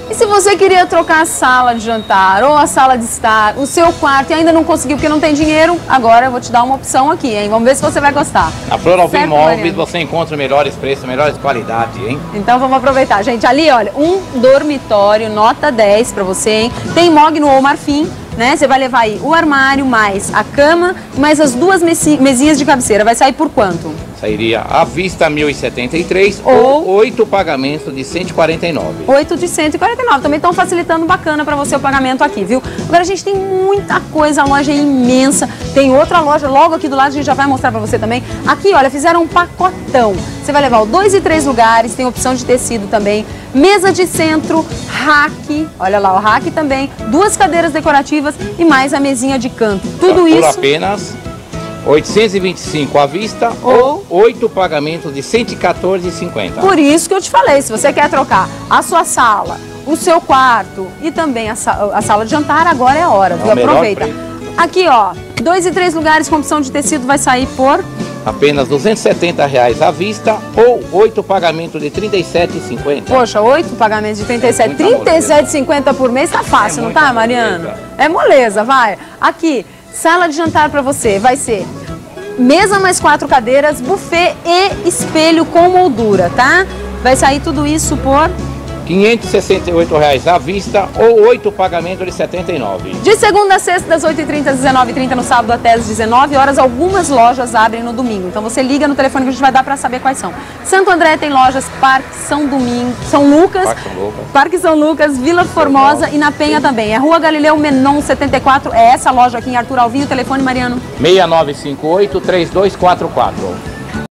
E se você queria trocar a sala de jantar ou a sala de estar, o seu quarto e ainda não conseguiu porque não tem dinheiro, agora eu vou te dar uma opção aqui, hein? Vamos ver se você vai gostar. Na Flor Alvim Certo, Imóveis Mariana? você encontra melhores preços, melhores qualidades, hein? Então vamos aproveitar, gente. Ali, olha, um dormitório, nota 10 pra você, hein? Tem mogno ou marfim, né? Você vai levar aí o armário, mais a cama, mais as duas mesinhas de cabeceira. Vai sair por quanto? Sairia à vista 1.073 ou 8 pagamentos de 149. 8 de 149. Também estão facilitando bacana para você o pagamento aqui, viu? Agora a gente tem muita coisa, a loja é imensa. Tem outra loja logo aqui do lado, a gente já vai mostrar para você também. Aqui, olha, fizeram um pacotão. Você vai levar o 2 e 3 lugares, tem opção de tecido também. Mesa de centro, rack, olha lá o rack também. 2 cadeiras decorativas e mais a mesinha de canto. Tudo Por isso... apenas 825 à vista ou 8 pagamentos de 114,50. Por isso que eu te falei, se você quer trocar a sua sala, o seu quarto e também a sala de jantar, agora é a hora, viu? Aproveita. Aqui, ó, 2 e 3 lugares com opção de tecido vai sair por... apenas R$ 270 à vista ou 8 pagamentos de R$ 37,50. Poxa, 8 pagamentos de 37, 37,50 por mês tá fácil, não tá, Mariana? É moleza, vai. Aqui, sala de jantar pra você, vai ser mesa mais 4 cadeiras, buffet e espelho com moldura, tá? Vai sair tudo isso por... R$ 568 à vista ou 8 pagamentos de R$ 79. De segunda a sexta, das 8h30 às 19h30, no sábado até às 19 horas. Algumas lojas abrem no domingo. Então você liga no telefone que a gente vai dar para saber quais são. Santo André tem lojas Parque São Lucas, Parque São Lucas, Vila Formosa e na Penha também. É Rua Galileu Menon 74, é essa loja aqui em Arthur Alvim. O telefone, Mariano? 6958-3244.